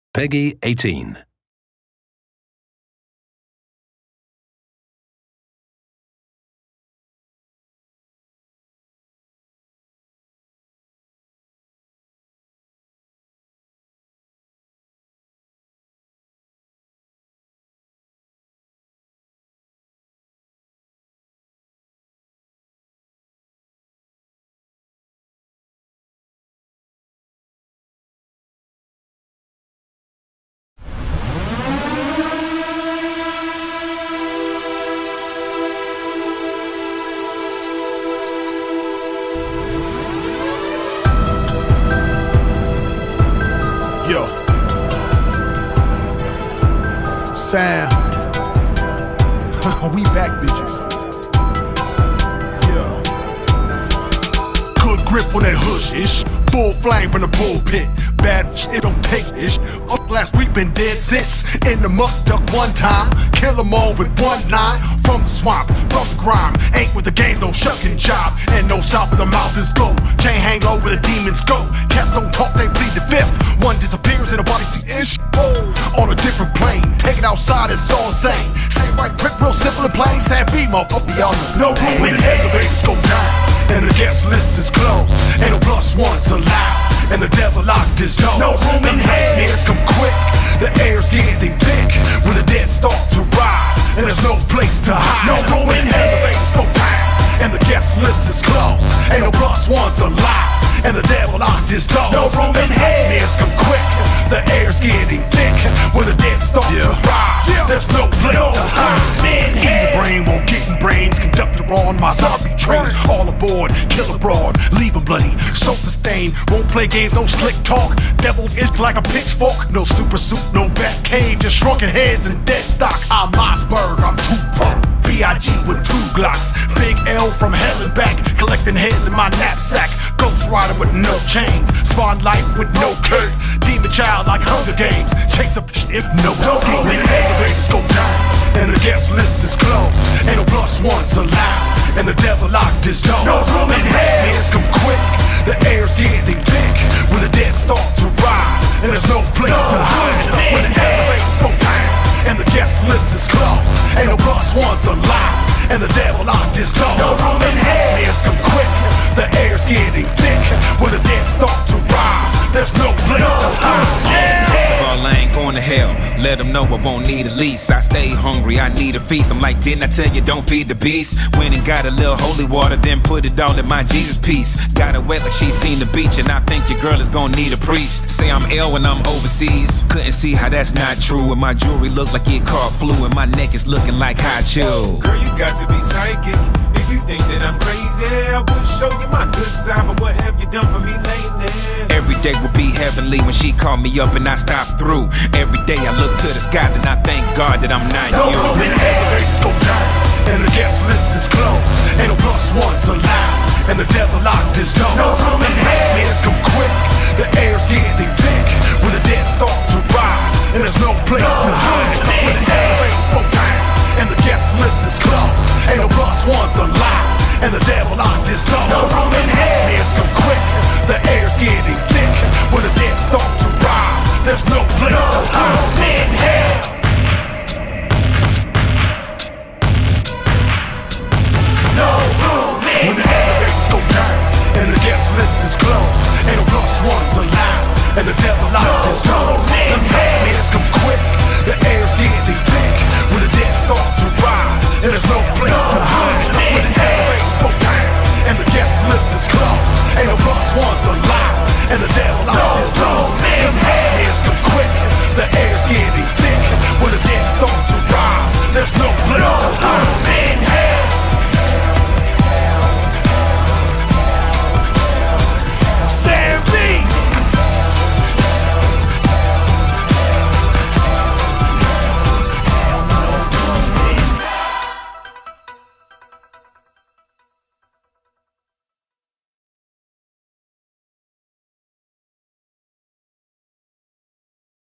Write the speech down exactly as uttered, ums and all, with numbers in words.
Peggy eighteen. Yo, Sam, we back, bitches. Yeah, good grip on that hush-ish, full flame from the pulpit. Bad shit don't take ish. Up last week been dead since. In the muck duck one time, kill 'em all with one line. From the swamp, from the grime, ain't with the game, no shucking job. And no south of the mouth is low. Chain hang over the demon's go. Cats don't talk, they bleed the fifth. One disappears and the body see ish. On a different plane, take it outside, it's all the same. Same right, quick, real simple and plain. Sam B, motherfucker, y'all know. No room in hell, the Vegas go down, and the guest list is closed. Ain't no plus ones allowed, and the devil locked his door. No room in hell, niggas come quick. The air's getting thick when the dead start to rise, and there's no place to hide. No room in hell, the Vegas go down, and the guest list is closed. Ain't no plus ones allowed, and the devil locked his door. No room in hell, niggas come quick. The air's getting thick when the dead start yeah. to rise. Yeah. There's no place no to hide. Man, eat the brain, won't get in brains. Conductor on my zombie train. All aboard, kill abroad, leave 'em bloody. Sofa stain, won't play games, no slick talk. Devil is like a pitchfork. No super suit, no bat cave, just shrunken heads and dead stock. I'm Mossberg, I'm Tupac. B I G with two Glocks. Big L from hell and back, collecting heads in my knapsack. Ghost rider with no chains, spawn life with no curve. Demon child like Hunger Games, chase up shit, no escape. No elevators go down, and the guest list is closed. Ain't no plus ones allowed, and the devil locked his door. No room in hell, niggas come quick. The air's getting thick when the dead start to rise, and there's no place no to hide. When the elevators go down, and the guest list is closed. Ain't no plus ones allowed, and the devil locked his door. No room in hell, niggas come quick. The air's getting thick when the dead start to rise. There's no place no to hide. Well, I ain't going to hell. Let them know I won't need a lease. I stay hungry, I need a feast. I'm like, didn't I tell you don't feed the beast? Went and got a little holy water, then put it all in my Jesus piece. Got it wet like she seen the beach, and I think your girl is gonna need a priest. Say I'm ill when I'm overseas. Couldn't see how that's not true. And my jewelry look like it caught flu, and my neck is looking like hot chill. Girl, you got to be psychic. If you think that I'm crazy, I would show you my good side, but what have you done for me lately? Every day will be heavenly when she called me up and I stopped through. Every day I look to the sky and I thank God that I'm not no you. No room in hell, the Vegas go down, and the guest list is closed. Ain't no plus ones allowed, and the devil locked his door. No room in hell, niggas come quick. The air's getting thick when the dead start to rise, and there's no place